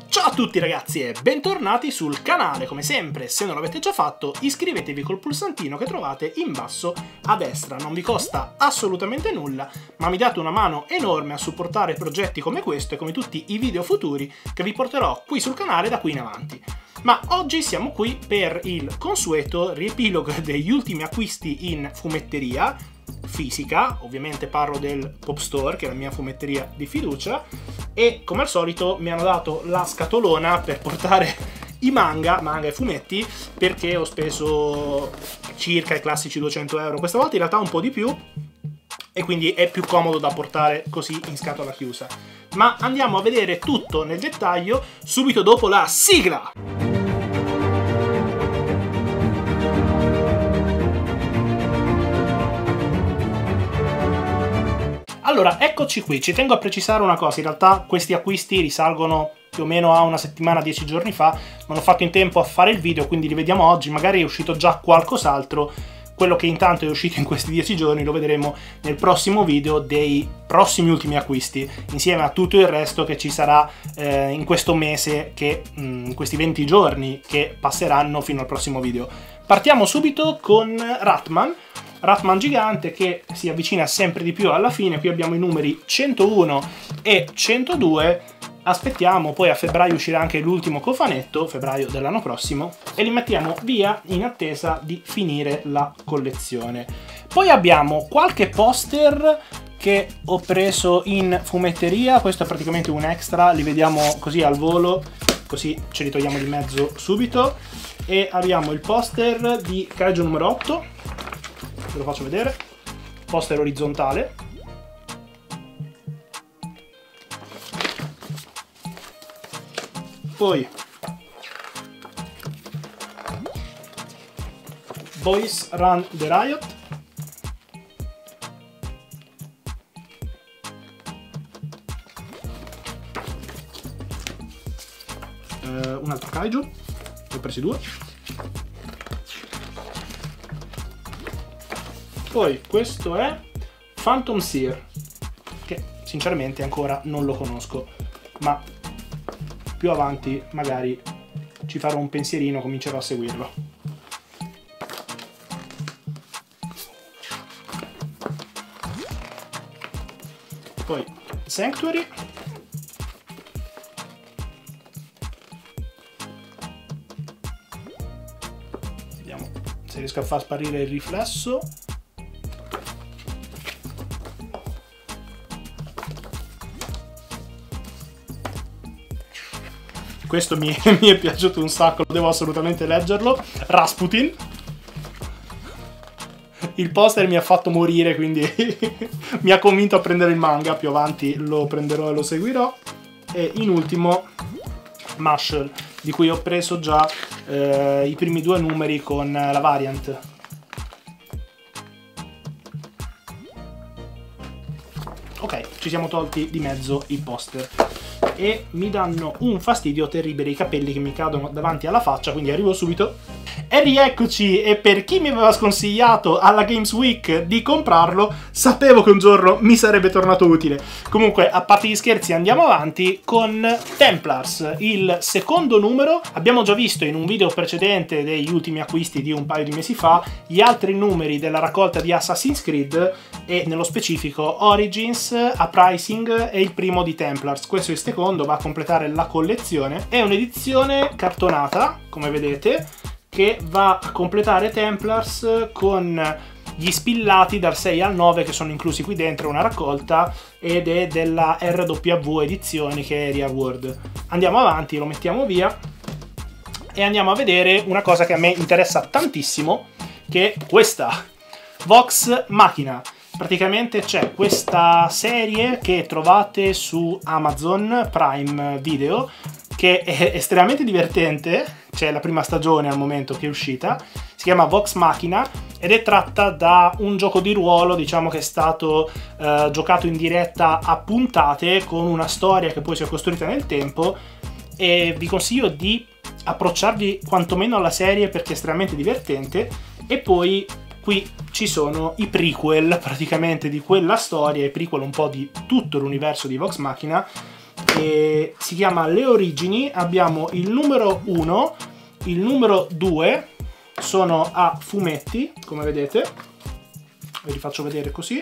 Ciao a tutti ragazzi e bentornati sul canale. Come sempre, se non l'avete già fatto, iscrivetevi col pulsantino che trovate in basso a destra. Non vi costa assolutamente nulla, ma mi date una mano enorme a supportare progetti come questo e come tutti i video futuri che vi porterò qui sul canale da qui in avanti. Ma oggi siamo qui per il consueto riepilogo degli ultimi acquisti in fumetteria fisica. Ovviamente parlo del Pop Store, che è la mia fumetteria di fiducia, e come al solito mi hanno dato la scatolona per portare i manga e fumetti, perché ho speso circa i classici 200 euro, questa volta in realtà un po' di più, e quindi è più comodo da portare così in scatola chiusa. Ma andiamo a vedere tutto nel dettaglio subito dopo la sigla! Allora, eccoci qui. Ci tengo a precisare una cosa: in realtà questi acquisti risalgono più o meno a una settimana, 10 giorni fa. Non ho fatto in tempo a fare il video, quindi li vediamo oggi. Magari è uscito già qualcos'altro. Quello che intanto è uscito in questi 10 giorni lo vedremo nel prossimo video dei prossimi ultimi acquisti, insieme a tutto il resto che ci sarà in questo mese, in questi 20 giorni che passeranno fino al prossimo video. Partiamo subito con Ratman gigante, che si avvicina sempre di più alla fine. Qui abbiamo i numeri 101 e 102. Aspettiamo, poi a febbraio uscirà anche l'ultimo cofanetto, febbraio dell'anno prossimo, e li mettiamo via in attesa di finire la collezione. Poi abbiamo qualche poster che ho preso in fumetteria. Questo è praticamente un extra, li vediamo così al volo, così ce li togliamo di mezzo subito. E abbiamo il poster di Kaiju numero 8, ve lo faccio vedere, poster orizzontale. Poi Boys Run the Riot, un altro Kaiju, ne ho presi due. Poi questo è Phantom Seer, che sinceramente ancora non lo conosco, ma più avanti magari ci farò un pensierino, comincerò a seguirlo. Poi Sanctuary, vediamo se riesco a far sparire il riflesso. Questo mi è piaciuto un sacco, devo assolutamente leggerlo. Rasputin. Il poster mi ha fatto morire, quindi mi ha convinto a prendere il manga. Più avanti lo prenderò e lo seguirò. E in ultimo Marshall, di cui ho preso già i primi due numeri con la variant. Ok, ci siamo tolti di mezzo il poster. E mi danno un fastidio terribile i capelli che mi cadono davanti alla faccia, quindi arrivo subito. E rieccoci, e per chi mi aveva sconsigliato alla Games Week di comprarlo, sapevo che un giorno mi sarebbe tornato utile. Comunque, a parte gli scherzi, andiamo avanti con Templars, il secondo numero. Abbiamo già visto in un video precedente degli ultimi acquisti di un paio di mesi fa gli altri numeri della raccolta di Assassin's Creed, e nello specifico Origins, Uprising e il primo di Templars. Questo è il secondo, va a completare la collezione. È un'edizione cartonata, come vedete, che va a completare Templars con gli spillati dal 6 al 9 che sono inclusi qui dentro, una raccolta, ed è della RW Edizioni, che è Area World. Andiamo avanti, lo mettiamo via e andiamo a vedere una cosa che a me interessa tantissimo, che è questa Vox Machina. Praticamente c'è questa serie che trovate su Amazon Prime Video, che è estremamente divertente. C'è la prima stagione al momento che è uscita, si chiama Vox Machina ed è tratta da un gioco di ruolo, diciamo, che è stato giocato in diretta a puntate, con una storia che poi si è costruita nel tempo, e vi consiglio di approcciarvi quantomeno alla serie perché è estremamente divertente. E poi qui ci sono i prequel praticamente di quella storia, i prequel un po' di tutto l'universo di Vox Machina, e si chiama Le Origini. Abbiamo il numero 1, il numero 2, sono a fumetti, come vedete, ve li faccio vedere così.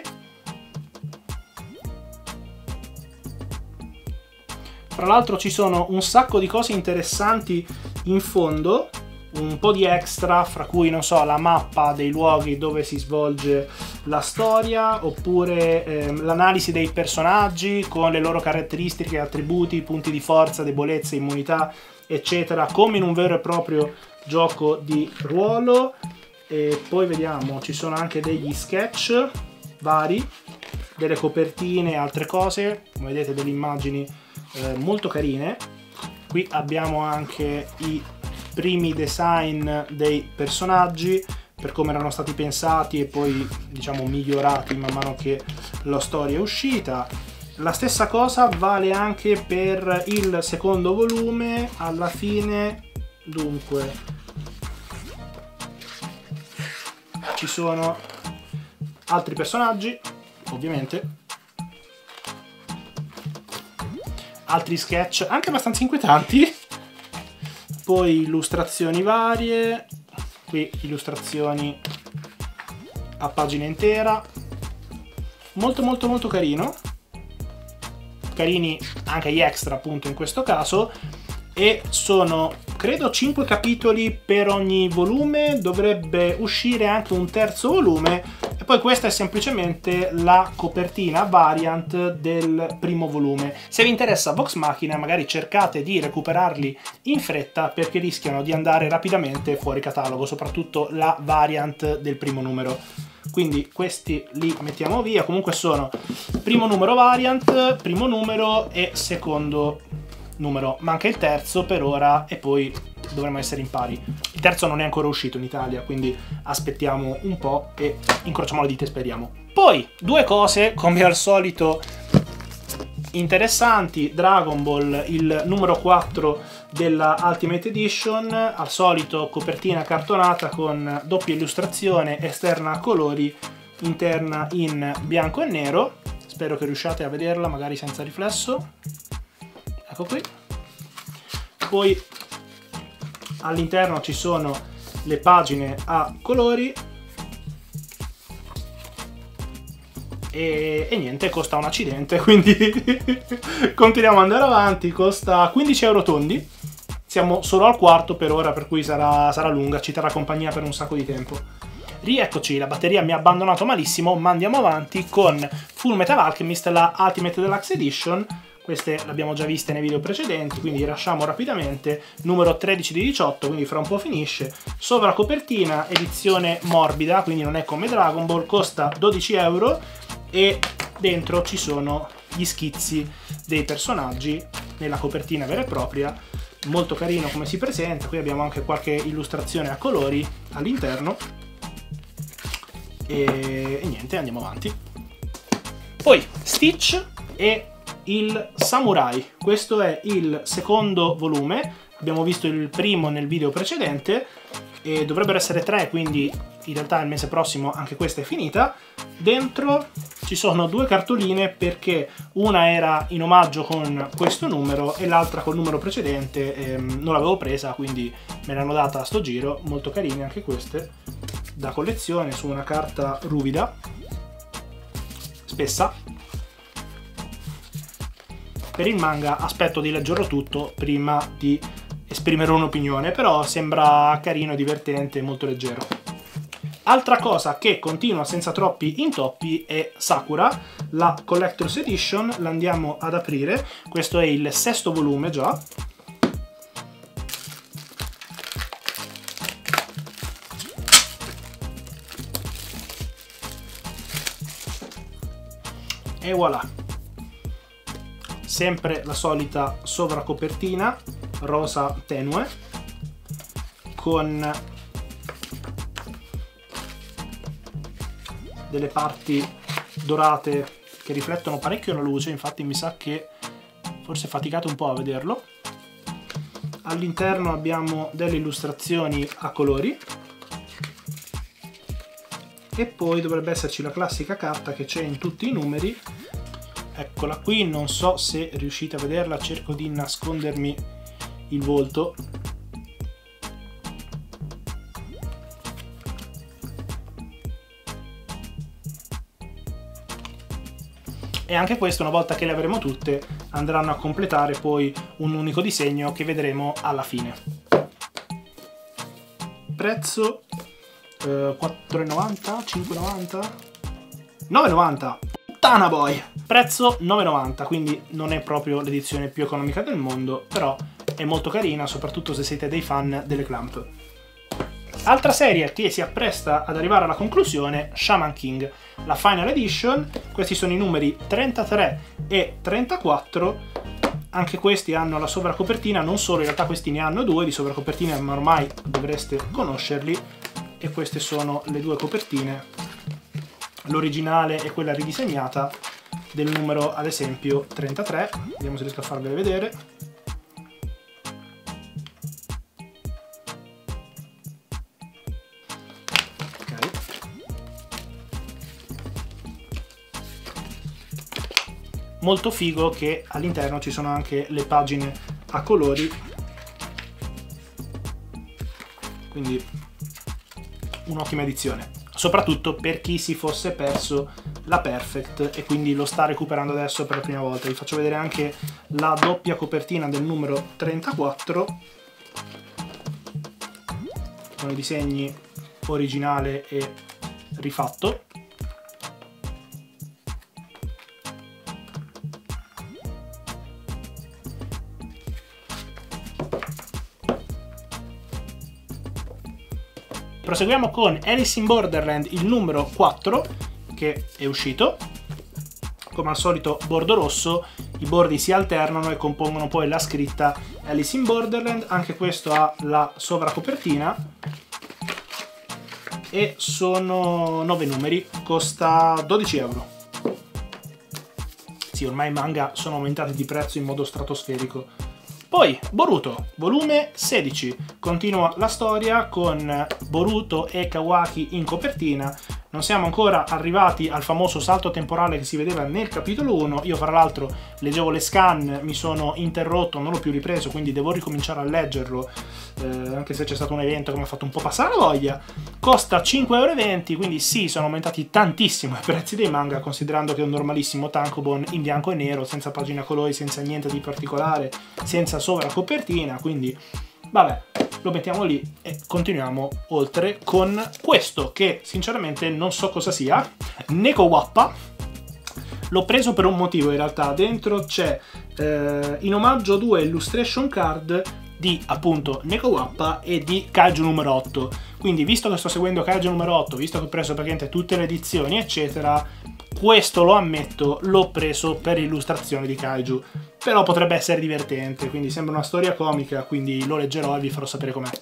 Tra l'altro ci sono un sacco di cose interessanti in fondo, un po' di extra, fra cui, non so, la mappa dei luoghi dove si svolge la storia, oppure l'analisi dei personaggi con le loro caratteristiche, attributi, punti di forza, debolezze, immunità, eccetera, come in un vero e proprio gioco di ruolo. E poi vediamo, ci sono anche degli sketch vari, delle copertine e altre cose, come vedete delle immagini molto carine. Qui abbiamo anche i primi design dei personaggi per come erano stati pensati e poi, diciamo, migliorati man mano che la storia è uscita. La stessa cosa vale anche per il secondo volume. Alla fine, dunque, ci sono altri personaggi, ovviamente, altri sketch anche abbastanza inquietanti, poi illustrazioni varie, qui illustrazioni a pagina intera, molto molto molto carino, carini anche gli extra appunto in questo caso, e sono credo 5 capitoli per ogni volume, dovrebbe uscire anche un terzo volume. E poi questa è semplicemente la copertina variant del primo volume. Se vi interessa Vox Machina, magari cercate di recuperarli in fretta perché rischiano di andare rapidamente fuori catalogo, soprattutto la variant del primo numero. Quindi questi li mettiamo via. Comunque sono primo numero variant, primo numero e secondo numero. Manca il terzo per ora e poi dovremmo essere in pari. Il terzo non è ancora uscito in Italia, quindi aspettiamo un po' e incrociamo le dita e speriamo. Poi, due cose come al solito interessanti. Dragon Ball, il numero 4 della Ultimate Edition, al solito copertina cartonata con doppia illustrazione, esterna a colori, interna in bianco e nero. Spero che riusciate a vederla, magari senza riflesso. Ecco qui. Poi all'interno ci sono le pagine a colori e niente, costa un accidente, quindi continuiamo ad andare avanti. Costa 15 euro tondi, siamo solo al quarto per ora, per cui sarà lunga, ci terrà compagnia per un sacco di tempo. Rieccoci, la batteria mi ha abbandonato malissimo, ma andiamo avanti con Full Metal Alchemist, la Ultimate Deluxe Edition. Queste le abbiamo già viste nei video precedenti, quindi lasciamo rapidamente. Numero 13 di 18, quindi fra un po' finisce. Sovracopertina, edizione morbida, quindi non è come Dragon Ball, costa 12 euro e dentro ci sono gli schizzi dei personaggi nella copertina vera e propria. Molto carino come si presenta. Qui abbiamo anche qualche illustrazione a colori all'interno. E niente, andiamo avanti. Poi Stitch e il Samurai, questo è il secondo volume, abbiamo visto il primo nel video precedente e dovrebbero essere 3, quindi in realtà il mese prossimo anche questa è finita. Dentro ci sono due cartoline perché una era in omaggio con questo numero e l'altra col numero precedente, non l'avevo presa quindi me l'hanno data a sto giro. Molto carine anche queste, da collezione, su una carta ruvida, spessa. Per il manga aspetto di leggerlo tutto prima di esprimere un'opinione, però sembra carino, divertente, molto leggero. Altra cosa che continua senza troppi intoppi è Sakura, la Collector's Edition. La andiamo ad aprire. Questo è il sesto volume già. E voilà! Sempre la solita sovracopertina rosa tenue con delle parti dorate che riflettono parecchio la luce, infatti mi sa che forse faticate un po' a vederlo. All'interno abbiamo delle illustrazioni a colori e poi dovrebbe esserci la classica carta che c'è in tutti i numeri eccola qui, non so se riuscite a vederla, cerco di nascondermi il volto. E anche questo, una volta che le avremo tutte, andranno a completare poi un unico disegno che vedremo alla fine. Prezzo 4,90, 5,90, 9,90, puttana boy! Prezzo 9,90, quindi non è proprio l'edizione più economica del mondo, però è molto carina, soprattutto se siete dei fan delle Clamp. Altra serie che si appresta ad arrivare alla conclusione, Shaman King, la Final Edition. Questi sono i numeri 33 e 34. Anche questi hanno la sovracopertina, non solo, in realtà questi ne hanno due di sovracopertina, ma ormai dovreste conoscerli. E queste sono le due copertine, l'originale e quella ridisegnata del numero, ad esempio, 33. Vediamo se riesco a farvele vedere. Molto figo che all'interno ci sono anche le pagine a colori, quindi un'ottima edizione, soprattutto per chi si fosse perso la Perfect e quindi lo sta recuperando adesso per la prima volta. Vi faccio vedere anche la doppia copertina del numero 34 con i disegni originale e rifatto. Proseguiamo con Alice in Borderland, il numero 4, che è uscito. Come al solito bordo rosso, i bordi si alternano e compongono poi la scritta Alice in Borderland. Anche questo ha la sovracopertina e sono 9 numeri, costa 12 euro. Sì, ormai i manga sono aumentati di prezzo in modo stratosferico. Poi Boruto, volume 16, continua la storia con Boruto e Kawaki in copertina. Non siamo ancora arrivati al famoso salto temporale che si vedeva nel capitolo 1. Io fra l'altro leggevo le scan, mi sono interrotto, non l'ho più ripreso, quindi devo ricominciare a leggerlo, anche se c'è stato un evento che mi ha fatto un po' passare la voglia. Costa 5,20 €, quindi sì, sono aumentati tantissimo i prezzi dei manga, considerando che è un normalissimo tankobon in bianco e nero, senza pagina colori, senza niente di particolare, senza sovracopertina, quindi vabbè, lo mettiamo lì e continuiamo oltre con questo che sinceramente non so cosa sia, Neko Wappa. L'ho preso per un motivo in realtà, dentro c'è in omaggio 2 illustration card di appunto Neko Wappa e di Kaiju numero 8, quindi visto che sto seguendo Kaiju numero 8, visto che ho preso praticamente tutte le edizioni eccetera, questo lo ammetto, l'ho preso per illustrazione di Kaiju, però potrebbe essere divertente, quindi sembra una storia comica, quindi lo leggerò e vi farò sapere com'è.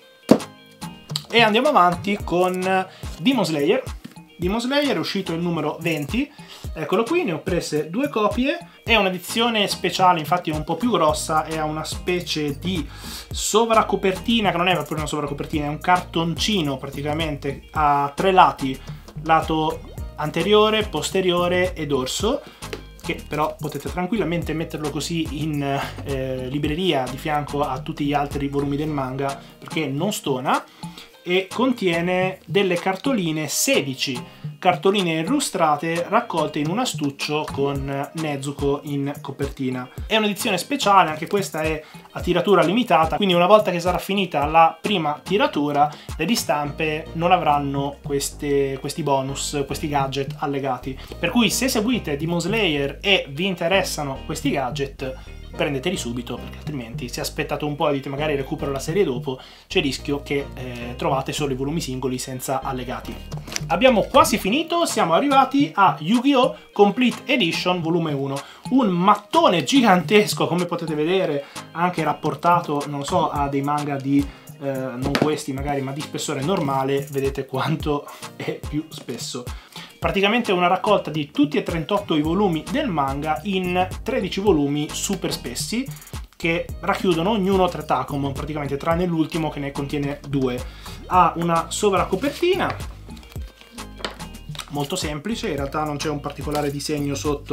E andiamo avanti con Demon Slayer. Demon Slayer è uscito il numero 20, eccolo qui, ne ho prese 2 copie, è un'edizione speciale, infatti è un po' più grossa, è una specie di sovracopertina, che non è proprio una sovracopertina, è un cartoncino praticamente a 3 lati, lato anteriore, posteriore e dorso, che però potete tranquillamente metterlo così in libreria di fianco a tutti gli altri volumi del manga perché non stona, e contiene delle cartoline, 16 cartoline illustrate raccolte in un astuccio con Nezuko in copertina. È un'edizione speciale, anche questa è a tiratura limitata, quindi una volta che sarà finita la prima tiratura le ristampe non avranno questi bonus, questi gadget allegati, per cui se seguite Demon Slayer e vi interessano questi gadget prendeteli subito, perché altrimenti se aspettate un po' e dite magari recupero la serie dopo, c'è il rischio che trovate solo i volumi singoli senza allegati. Abbiamo quasi finito, siamo arrivati a Yu-Gi-Oh! Complete Edition volume 1, un mattone gigantesco come potete vedere, anche rapportato, non so, a dei manga di non questi magari, ma di spessore normale, vedete quanto è più spesso. Praticamente una raccolta di tutti e 38 i volumi del manga in 13 volumi super spessi che racchiudono ognuno 3 takomon, praticamente, tranne l'ultimo che ne contiene 2. Ha una sovracopertina molto semplice, in realtà non c'è un particolare disegno sotto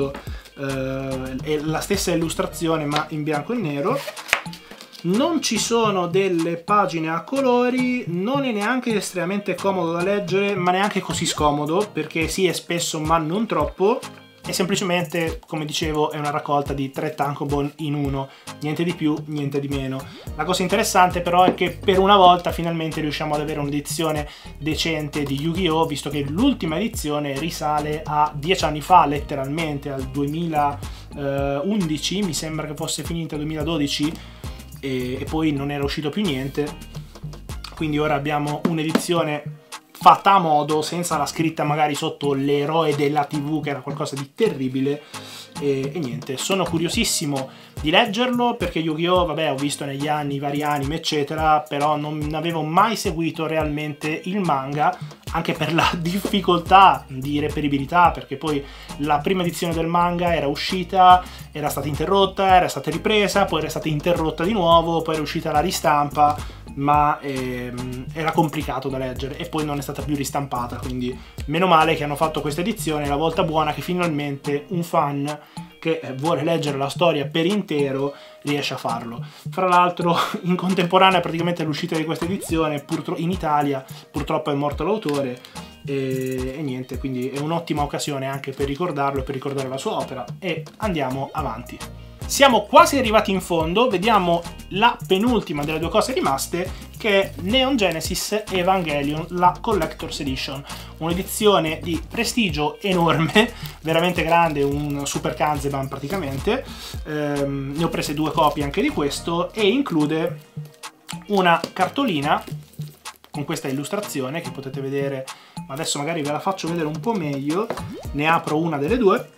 è la stessa illustrazione ma in bianco e nero. Non ci sono delle pagine a colori, non è neanche estremamente comodo da leggere, ma neanche così scomodo, perché sì, è spesso ma non troppo. È semplicemente, come dicevo, è una raccolta di 3 tankobon in uno, niente di più, niente di meno. La cosa interessante però è che per una volta finalmente riusciamo ad avere un'edizione decente di Yu-Gi-Oh!, visto che l'ultima edizione risale a 10 anni fa, letteralmente, al 2011, mi sembra che fosse finita 2012, e poi non era uscito più niente. Quindi ora abbiamo un'edizione fatta a modo, senza la scritta magari sotto l'eroe della TV, che era qualcosa di terribile. E niente, sono curiosissimo di leggerlo, perché Yu-Gi-Oh! Vabbè, ho visto negli anni i vari anime eccetera, però non avevo mai seguito realmente il manga, anche per la difficoltà di reperibilità, perché poi la prima edizione del manga era uscita, era stata interrotta, era stata ripresa, poi era stata interrotta di nuovo, poi era uscita la ristampa, ma era complicato da leggere e poi non è stata più ristampata, quindi meno male che hanno fatto questa edizione, la volta buona che finalmente un fan che vuole leggere la storia per intero riesce a farlo. Fra l'altro in contemporanea praticamente all'uscita di questa edizione in Italia purtroppo è morto l'autore e niente, quindi è un'ottima occasione anche per ricordarlo e per ricordare la sua opera. E andiamo avanti. Siamo quasi arrivati in fondo, vediamo la penultima delle 2 cose rimaste, che è Neon Genesis Evangelion, la Collector's Edition, un'edizione di prestigio enorme, veramente grande, un super Kanzeban praticamente. Ne ho prese 2 copie anche di questo, e include una cartolina con questa illustrazione che potete vedere, ma adesso magari ve la faccio vedere un po' meglio. Ne apro una delle 2.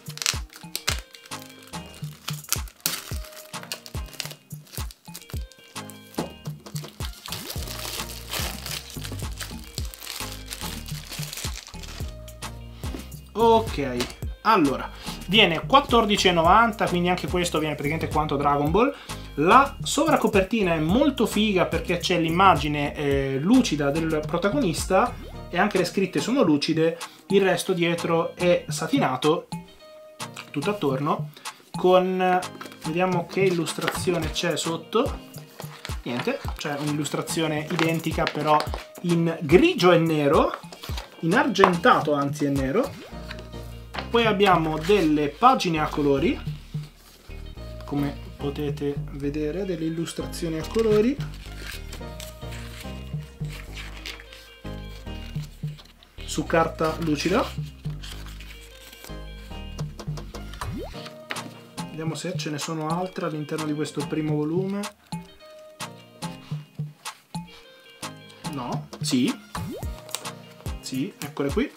Ok, allora viene 14,90, quindi anche questo viene praticamente quanto Dragon Ball. La sovracopertina è molto figa perché c'è l'immagine lucida del protagonista e anche le scritte sono lucide, il resto dietro è satinato tutto attorno con, vediamo che illustrazione c'è sotto. Niente, c'è un'illustrazione identica però in grigio e nero, in argentato anzi e nero. Poi abbiamo delle pagine a colori, come potete vedere, delle illustrazioni a colori. Su carta lucida. Vediamo se ce ne sono altre all'interno di questo primo volume. No, sì, eccole qui.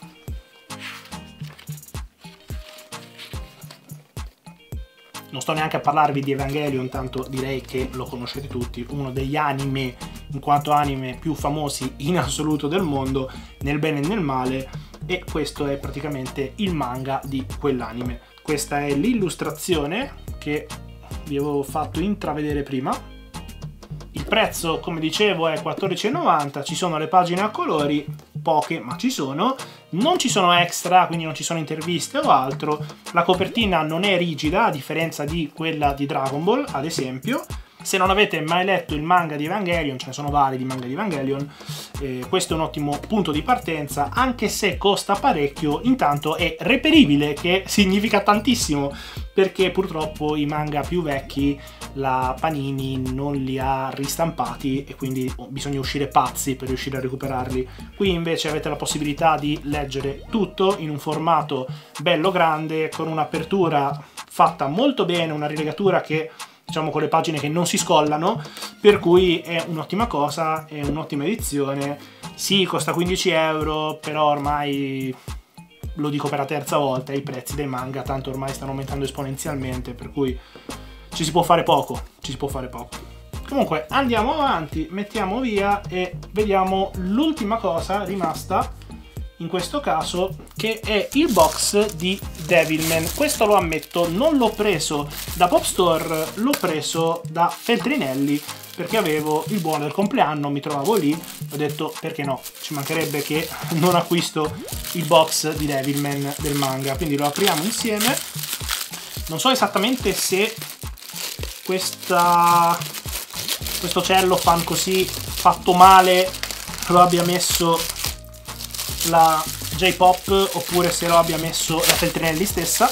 Non sto neanche a parlarvi di Evangelion, tanto direi che lo conoscete tutti, uno degli anime, in quanto anime più famosi in assoluto del mondo, nel bene e nel male, e questo è praticamente il manga di quell'anime. Questa è l'illustrazione che vi avevo fatto intravedere prima. Il prezzo, come dicevo, è 14,90, ci sono le pagine a colori, poche ma ci sono, non ci sono extra, quindi non ci sono interviste o altro. La copertina non è rigida, a differenza di quella di Dragon Ball, ad esempio. Se non avete mai letto il manga di Evangelion, ce ne sono vari di manga di Evangelion, questo è un ottimo punto di partenza, anche se costa parecchio. Intanto è reperibile, che significa tantissimo, perché purtroppo i manga più vecchi la Panini non li ha ristampati e quindi bisogna uscire pazzi per riuscire a recuperarli. Qui invece avete la possibilità di leggere tutto in un formato bello grande, con un'apertura fatta molto bene, una rilegatura che, diciamo, con le pagine che non si scollano, per cui è un'ottima cosa, è un'ottima edizione. Sì, costa 15 euro, però ormai, lo dico per la terza volta, i prezzi dei manga tanto ormai stanno aumentando esponenzialmente, per cui ci si può fare poco, Comunque andiamo avanti, mettiamo via e vediamo l'ultima cosa rimasta in questo caso, che è il box di Devilman. Questo lo ammetto, non l'ho preso da Pop Store, l'ho preso da Feltrinelli perché avevo il buono del compleanno, mi trovavo lì, ho detto perché no, ci mancherebbe che non acquisto il box di Devilman del manga, quindi lo apriamo insieme. Non so esattamente se questo cellophane così fatto male lo abbia messo la J-Pop oppure se lo abbia messo la Feltrinelli stessa.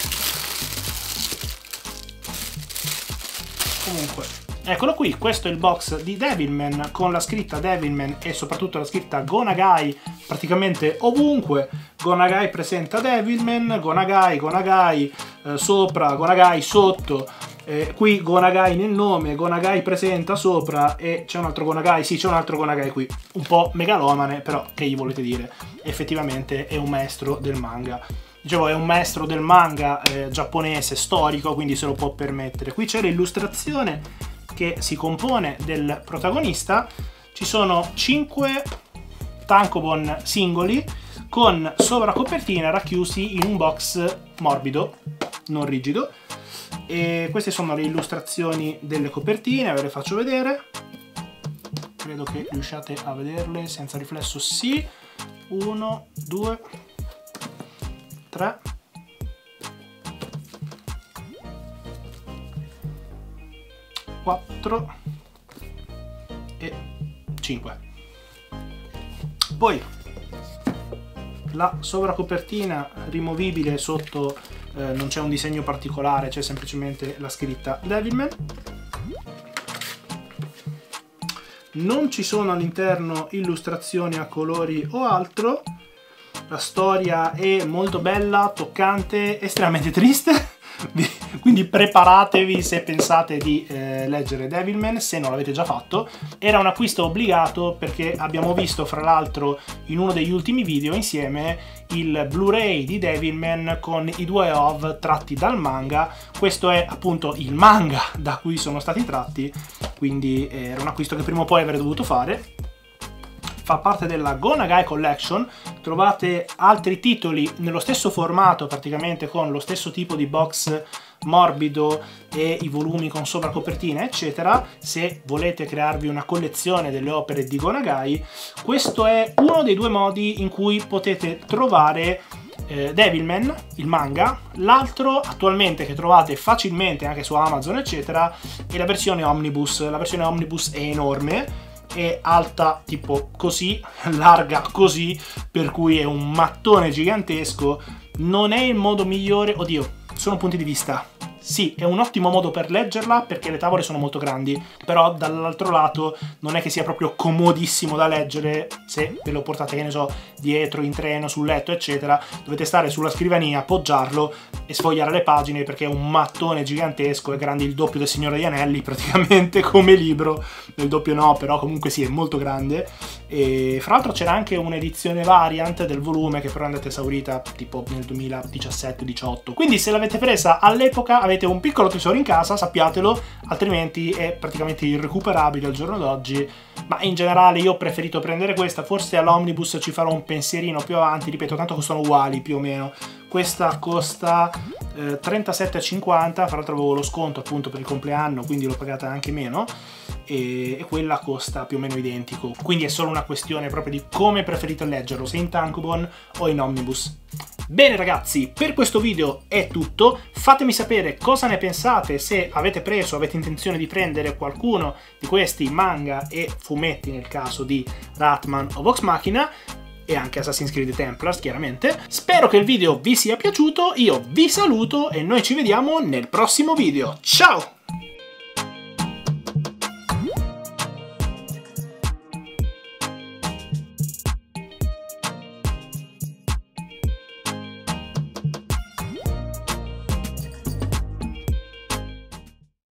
Comunque, eccolo qui, questo è il box di Devilman con la scritta Devilman e soprattutto la scritta Go Nagai praticamente ovunque. Go Nagai presenta Devilman, Go Nagai, Go Nagai sopra, Go Nagai sotto, qui Go Nagai nel nome, Go Nagai presenta sopra e c'è un altro Go Nagai, sì c'è un altro Go Nagai qui, un po' megalomane, però che gli volete dire, effettivamente è un maestro del manga. Dicevo, è un maestro del manga giapponese storico, quindi se lo può permettere. Qui c'è l'illustrazione che si compone del protagonista. Ci sono 5 tankobon singoli con sovracopertina racchiusi in un box morbido, non rigido. E queste sono le illustrazioni delle copertine, ve le faccio vedere. Credo che riusciate a vederle senza riflesso, sì. 1, 2... 3, 4 e 5. Poi la sovracopertina rimovibile sotto, non c'è un disegno particolare, c'è semplicemente la scritta Devilman. Non ci sono all'interno illustrazioni a colori o altro. La storia è molto bella, toccante, estremamente triste, quindi preparatevi se pensate di leggere Devilman, se non l'avete già fatto. Era un acquisto obbligato perché abbiamo visto fra l'altro in uno degli ultimi video insieme il Blu-ray di Devilman con i 2 OV tratti dal manga. Questo è appunto il manga da cui sono stati tratti, quindi era un acquisto che prima o poi avrei dovuto fare. Fa parte della Go Nagai Collection, trovate altri titoli nello stesso formato praticamente con lo stesso tipo di box morbido e i volumi con sovracopertina eccetera. Se volete crearvi una collezione delle opere di Go Nagai, questo è uno dei 2 modi in cui potete trovare Devilman, il manga. L'altro attualmente che trovate facilmente anche su Amazon eccetera è la versione Omnibus. La versione Omnibus è enorme, è alta tipo così, larga così, per cui è un mattone gigantesco. Non è il modo migliore, oddio, sono punti di vista. Sì, è un ottimo modo per leggerla perché le tavole sono molto grandi, però dall'altro lato non è che sia proprio comodissimo da leggere se ve lo portate, che ne so, dietro, in treno, sul letto, eccetera. Dovete stare sulla scrivania, appoggiarlo e sfogliare le pagine perché è un mattone gigantesco, è grande il doppio del Signore degli Anelli praticamente come libro. Il doppio no, però comunque sì, è molto grande. E fra l'altro c'era anche un'edizione variant del volume che però è andata esaurita tipo nel 2017-18. Quindi se l'avete presa all'epoca avete un piccolo tesoro in casa, sappiatelo, altrimenti è praticamente irrecuperabile al giorno d'oggi. Ma in generale io ho preferito prendere questa, forse all'Omnibus ci farò un pensierino più avanti, ripeto, tanto costano uguali più o meno. Questa costa 37,50, fra l'altro avevo lo sconto appunto per il compleanno, quindi l'ho pagata anche meno, e quella costa più o meno identico, quindi è solo una questione proprio di come preferite leggerlo, se in tankobon o in omnibus. Bene ragazzi, per questo video è tutto, fatemi sapere cosa ne pensate, se avete preso, avete intenzione di prendere qualcuno di questi manga e fumetti nel caso di Ratman o Vox Machina, e anche Assassin's Creed Templars chiaramente. Spero che il video vi sia piaciuto, io vi saluto e noi ci vediamo nel prossimo video, ciao!